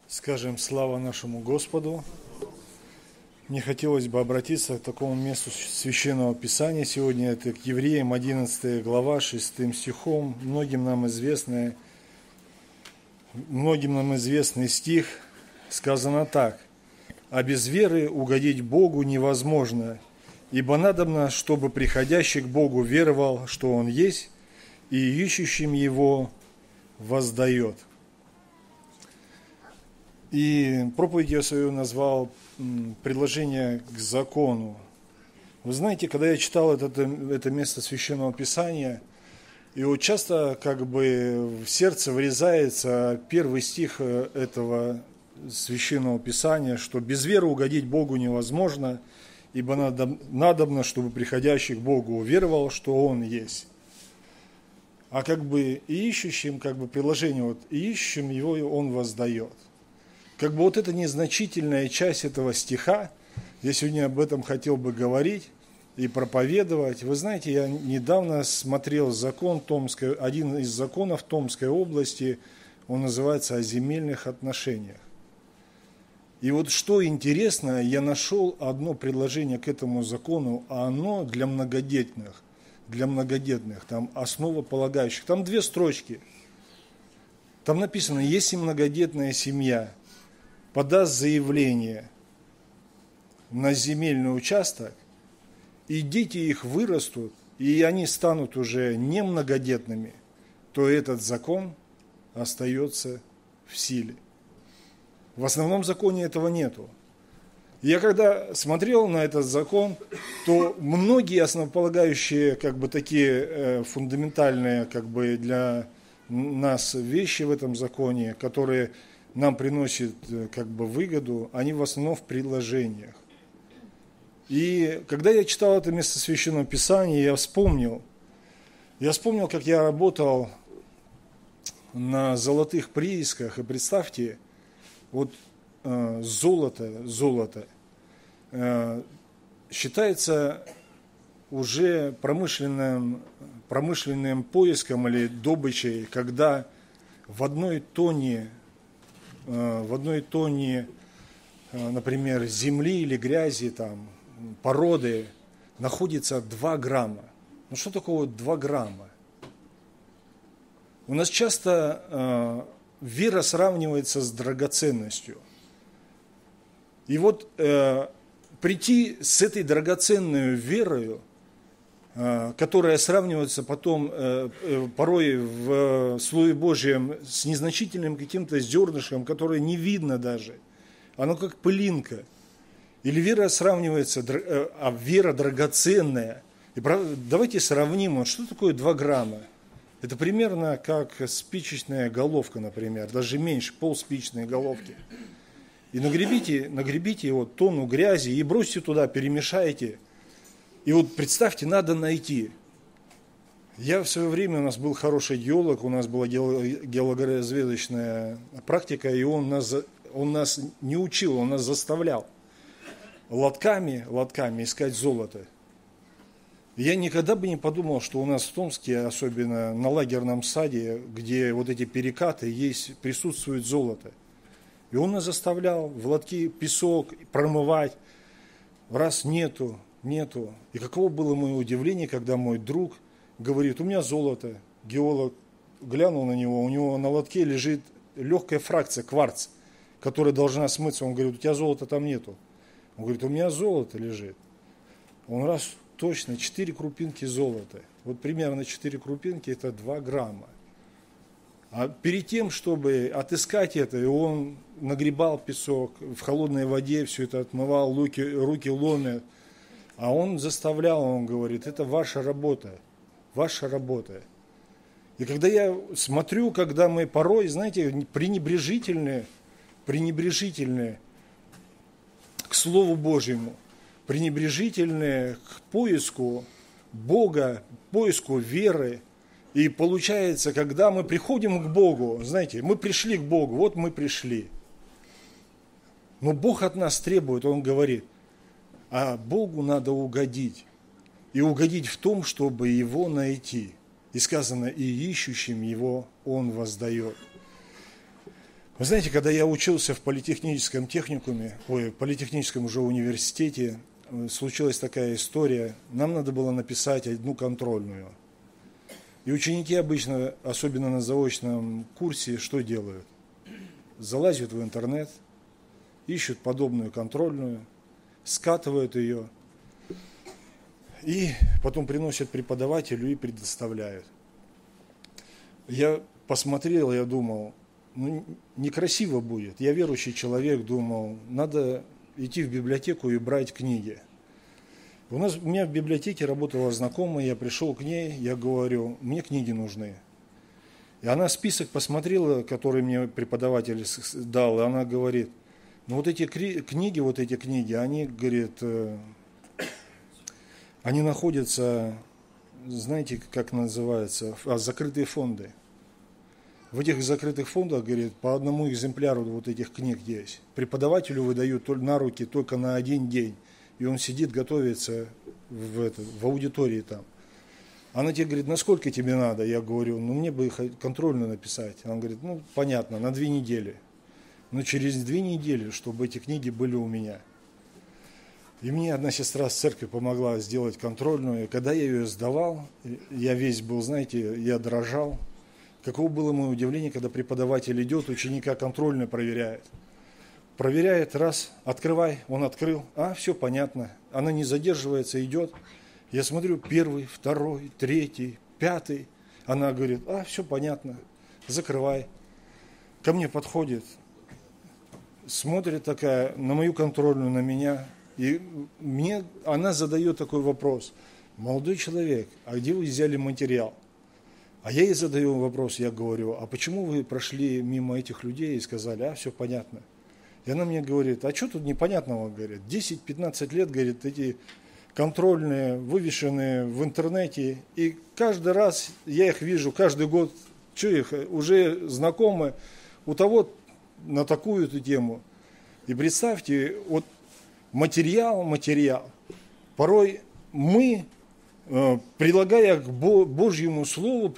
Скажем слава нашему Господу. Мне хотелось бы обратиться к такому месту Священного Писания. Сегодня это к Евреям, 11 глава, 6 стихом. Многим нам известный стих сказано так. «А без веры угодить Богу невозможно, ибо надобно, чтобы приходящий к Богу веровал, что Он есть, и ищущим Его воздает». И проповедь я свою назвал «Предложение к закону». Вы знаете, когда я читал это место Священного Писания, и вот часто в сердце врезается первый стих этого Священного Писания, что без веры угодить Богу невозможно, ибо надобно, чтобы приходящий к Богу уверовал, что Он есть. А и ищущим, приложение, и ищущим Его Он воздает. Это незначительная часть этого стиха, я сегодня об этом хотел бы говорить и проповедовать. Вы знаете, я недавно смотрел закон Томской, один из законов Томской области, он называется «О земельных отношениях». И вот что интересно, я нашел одно предложение к этому закону, а оно для многодетных, там основополагающих, там 2 строчки. Там написано, если многодетная семья подаст заявление на земельный участок, и дети их вырастут, и они станут уже не многодетными, то этот закон остается в силе. В основном законе этого нету. Я когда смотрел на этот закон, то многие основополагающие, такие фундаментальные, для нас вещи в этом законе, которые нам приносят выгоду, они в основном в предложениях. И когда я читал это место Священного Писания, я вспомнил, как я работал на золотых приисках, и представьте, золото считается уже промышленным поиском или добычей, когда в одной тонне, например, земли или грязи, породы, находится 2 грамма. Ну что такое 2 грамма? У нас часто вера сравнивается с драгоценностью. И прийти с этой драгоценной верою, которая сравнивается потом порой в Слове Божьем с незначительным каким-то зернышком, которое не видно даже. Оно как пылинка. Или вера сравнивается, а вера драгоценная. И давайте сравним, что такое 2 грамма. Это примерно как спичечная головка, например, даже меньше, полспичечной головки. И нагребите тонну грязи и бросьте туда, перемешайте. И представьте, надо найти. В свое время, у нас был хороший геолог, у нас была геологоразведочная практика, и он нас не учил, он нас заставлял лотками искать золото. Я никогда бы не подумал, что у нас в Томске, особенно на лагерном саде, где эти перекаты присутствует золото. И он нас заставлял в лотки песок промывать. Раз нету. И каково было мое удивление, когда мой друг говорит, у меня золото. Геолог глянул на него, у него на лотке лежит легкая фракция, кварц, которая должна смыться. Он говорит, у тебя золота там нету. Он говорит, у меня золото лежит. Он раз, точно, 4 крупинки золота. Примерно 4 крупинки, это 2 грамма. А перед тем, чтобы отыскать это, и он нагребал песок, в холодной воде все это отмывал, руки ломят. А он заставлял, он говорит, это ваша работа. И когда я смотрю, когда мы порой, знаете, пренебрежительны к Слову Божьему, пренебрежительны к поиску Бога, поиску веры. И получается, когда мы приходим к Богу, знаете, мы пришли к Богу, мы пришли. Но Бог от нас требует, Он говорит, а Богу надо угодить. И угодить в том, чтобы Его найти. И сказано, и ищущим Его Он воздает. Вы знаете, когда я учился в политехническом техникуме, политехническом уже университете, случилась такая история. Нам надо было написать одну контрольную. И ученики обычно, особенно на заочном курсе, что делают? Залазят в интернет, ищут подобную контрольную, скатывают ее и потом приносят преподавателю и предоставляют. Я посмотрел, я думал, некрасиво будет. Я верующий человек, думал, надо идти в библиотеку и брать книги. У меня в библиотеке работала знакомая, я пришел к ней, я говорю, мне книги нужны. И она список посмотрела, который мне преподаватель дал, и она говорит, вот эти книги, они, говорит, они находятся, знаете, как называется, закрытые фонды. В этих закрытых фондах, говорит, по одному экземпляру вот этих книг есть. Преподавателю выдают на руки только на один день. И он сидит, готовится в аудитории там. Она тебе говорит, насколько тебе надо? Я говорю, мне бы их контрольную написать. Она говорит, понятно, на 2 недели. Но через 2 недели, чтобы эти книги были у меня. И мне одна сестра с церкви помогла сделать контрольную. И когда я ее сдавал, я весь был, знаете, я дрожал. Каково было мое удивление, когда преподаватель идет, ученика контрольную проверяет. Проверяет, раз, открывай, он открыл, все понятно. Она не задерживается, идет. Я смотрю, 1, 2, 3, 5. Она говорит, все понятно, закрывай. Ко мне подходит, смотрит такая на мою контрольную, на меня. И она задает такой вопрос. Молодой человек, а где вы взяли материал? А я ей задаю вопрос, я говорю, а почему вы прошли мимо этих людей и сказали, все понятно? И она мне говорит, а что тут непонятного, говорит, 10-15 лет, говорит, эти контрольные, вывешенные в интернете, и каждый раз я их вижу, каждый год, их уже знакомы у того на такую-то тему. И представьте, вот материал, порой мы, прилагая к Божьему Слову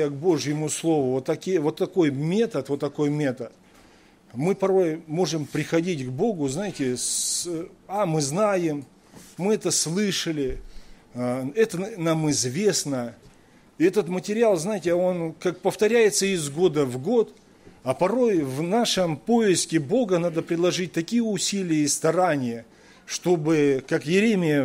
вот такой метод, мы порой можем приходить к Богу, знаете, мы знаем, мы это слышали, это нам известно. И этот материал, знаете, он как повторяется из года в год, а порой в нашем поиске Бога надо приложить такие усилия и старания, чтобы, как Иеремия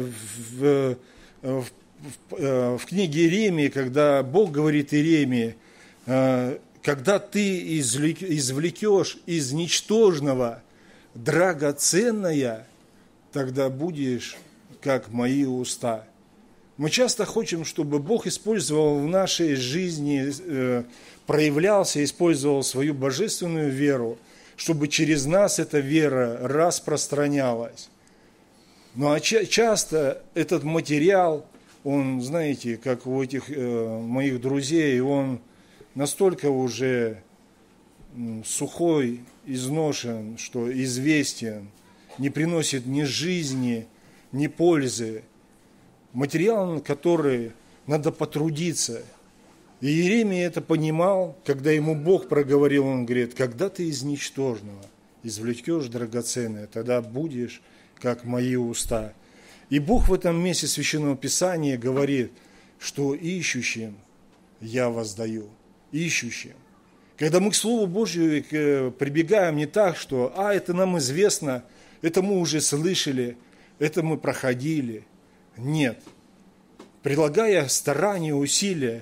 в книге Иеремии, когда Бог говорит Иеремии, когда ты извлекешь из ничтожного драгоценное, тогда будешь, как мои уста. Мы часто хотим, чтобы Бог использовал в нашей жизни, проявлялся, использовал свою божественную веру, чтобы через нас эта вера распространялась. Но часто этот материал, он, знаете, как у этих моих друзей, он настолько уже сухой, изношен, что известен, не приносит ни жизни, ни пользы. Материал, на который надо потрудиться. И Иеремия это понимал, когда ему Бог проговорил, он говорит, когда ты из ничтожного извлекешь драгоценное, тогда будешь, как мои уста. И Бог в этом месте Священного Писания говорит, что ищущим я воздаю. Ищущим. Когда мы к Слову Божию прибегаем не так, что это нам известно, это мы уже слышали, это мы проходили. Нет. Прилагая старания, усилия,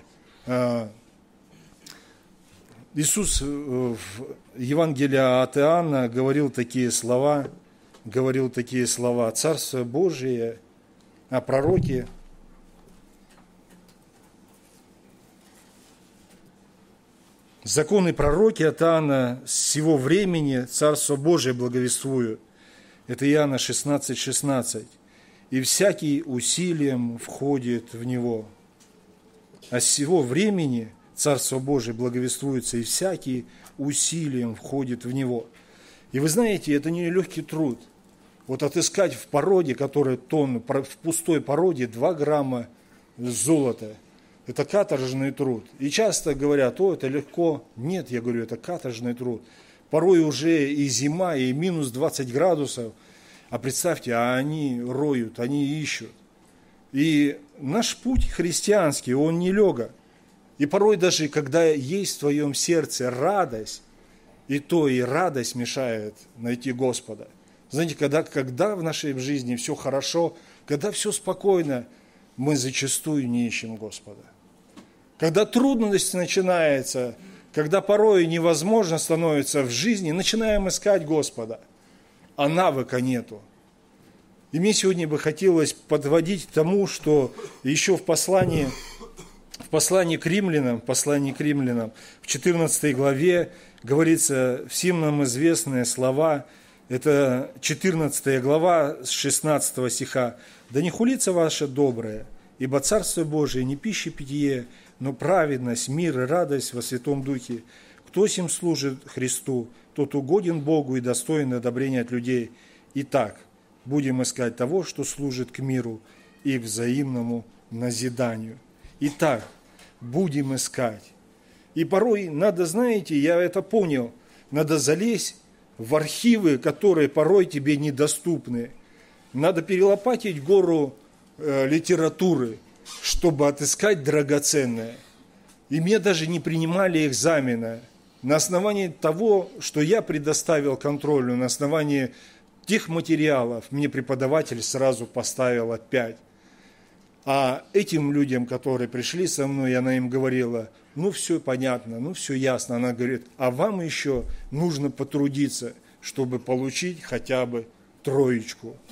Иисус в Евангелии от Иоанна говорил такие слова, Царство Божие, пророки. Законы пророки от Иоанна с сего времени Царство Божие благовествуют. Это Иоанна 16:16. И всякий усилием входит в него. А с сего времени Царство Божие благовествуется, и всякий усилием входит в него. И вы знаете, это не легкий труд. Вот отыскать в породе, которая в пустой породе 2 грамма золота, это каторжный труд. И часто говорят, это легко. Нет, я говорю, это каторжный труд. порой уже и зима, и минус 20 градусов. А представьте, они роют, они ищут. И наш путь христианский, он нелегок. И порой даже, когда есть в твоем сердце радость, и то и радость мешает найти Господа. Знаете, когда в нашей жизни все хорошо, когда все спокойно, мы зачастую не ищем Господа. Когда трудность начинается, когда порой невозможно становится в жизни, начинаем искать Господа, а навыка нету. И мне сегодня бы хотелось подводить к тому, что еще в послании к римлянам, в 14 главе говорится всем нам известные слова, это 14 глава с 16 стиха. «Да не хулится ваше доброе, ибо Царство Божие не пища питье, но праведность, мир и радость во Святом Духе. Кто сим служит Христу, тот угоден Богу и достоин одобрения от людей. Итак, будем искать того, что служит к миру и взаимному назиданию». Итак, будем искать. И порой надо, знаете, я это понял, надо залезть в архивы, которые порой тебе недоступны. Надо перелопатить гору литературы, чтобы отыскать драгоценное. И мне даже не принимали экзамена. На основании того, что я предоставил контролю, на основании тех материалов, мне преподаватель сразу поставил 5. А этим людям, которые пришли со мной, она им говорила, ну все понятно, ну все ясно. Она говорит, а вам еще нужно потрудиться, чтобы получить хотя бы 3.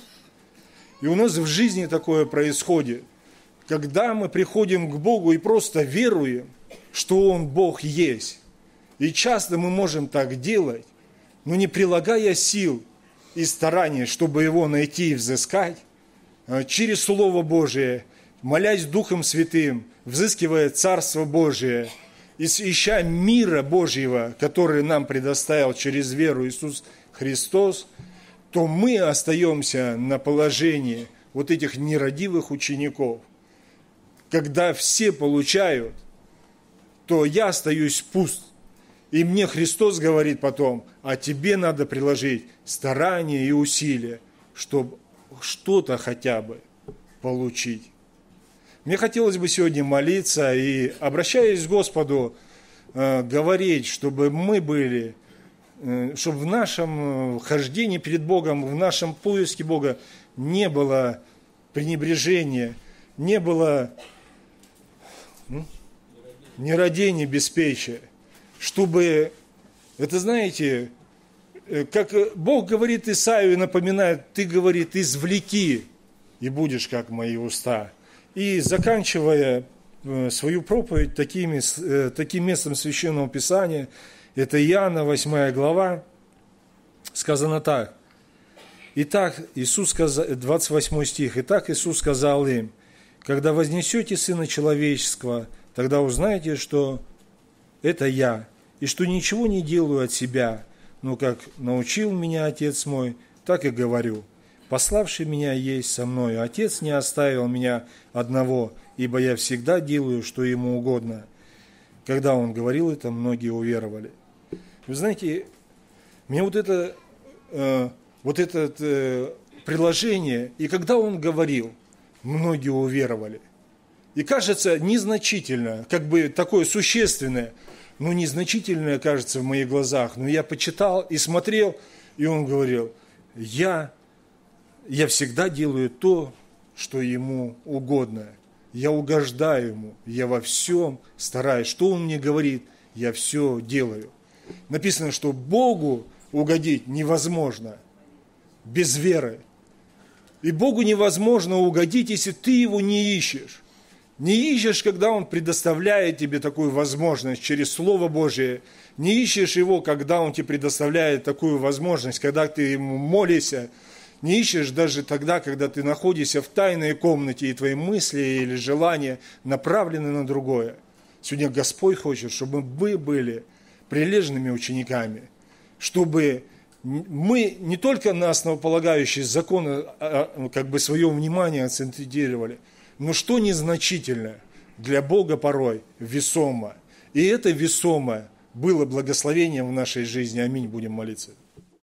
И у нас в жизни такое происходит. Когда мы приходим к Богу и просто веруем, что Он Бог есть. И часто мы можем так делать, но не прилагая сил и стараний, чтобы Его найти и взыскать, через Слово Божие, молясь Духом Святым, взыскивая Царство Божие, ища мира Божьего, который нам предоставил через веру Иисус Христос, то мы остаемся на положении вот этих нерадивых учеников. Когда все получают, то я остаюсь пуст. И мне Христос говорит потом, а тебе надо приложить старания и усилия, чтобы что-то хотя бы получить. Мне хотелось бы сегодня молиться и, обращаясь к Господу, говорить, чтобы мы были, чтобы в нашем хождении перед Богом, в нашем поиске Бога не было пренебрежения, не было нерадения, беспечия. Чтобы, это знаете, как Бог говорит Исаию и напоминает, ты, говорит, извлеки, и будешь как мои уста. И заканчивая свою проповедь таким местом Священного Писания, это Иоанна 8 глава, сказано так. Итак, Иисус сказал, 28 стих, «Итак Иисус сказал им, когда вознесете Сына Человеческого, тогда узнаете, что это Я, и что ничего не делаю от себя, но как научил меня Отец мой, так и говорю. Пославший меня есть со мною. Отец не оставил меня одного, ибо я всегда делаю, что ему угодно». Когда он говорил это, многие уверовали. Вы знаете, мне вот это приложение, и когда он говорил, многие уверовали. И кажется незначительно, как бы такое существенное, но незначительное кажется в моих глазах. Но я почитал и смотрел, и он говорил, я всегда делаю то, что ему угодно. Я угождаю ему, я во всем стараюсь. Что он мне говорит, я все делаю. Написано, что Богу угодить невозможно без веры. И Богу невозможно угодить, если ты его не ищешь. Не ищешь, когда Он предоставляет тебе такую возможность через Слово Божие. Не ищешь Его, когда Он тебе предоставляет такую возможность, когда ты Ему молишься. Не ищешь даже тогда, когда ты находишься в тайной комнате, и твои мысли или желания направлены на другое. Сегодня Господь хочет, чтобы мы были прилежными учениками, чтобы мы не только на основополагающие законы как бы свое внимание акцентировали, но что незначительно для Бога порой весомо. И это весомое было благословением в нашей жизни. Аминь. Будем молиться.